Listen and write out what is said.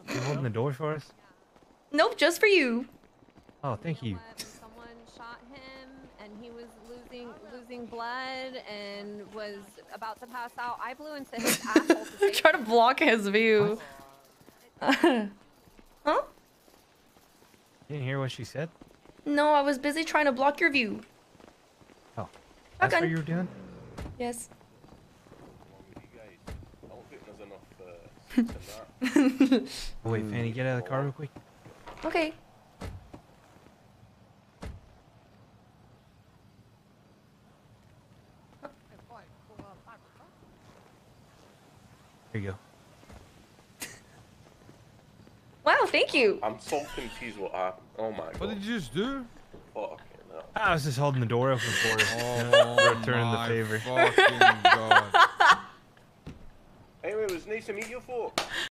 You holding the door for us? Nope, just for you. Oh, thank you. Someone shot him, and he was losing blood and was about to pass out. I blew into his asshole to save Try to block his view. Huh? Didn't hear what she said? No, I was busy trying to block your view. Oh, that's Shotgun. what you were doing? Yes. Oh, wait, Fanny, get out of the car real quick. Okay. Here you go. Wow, thank you. I'm so confused what happened. Oh my god. What did you just do? Fucking hell. I was just holding the door open for her. Oh, Returning the my favor. fucking god. Anyway, it was nice to meet you, folks.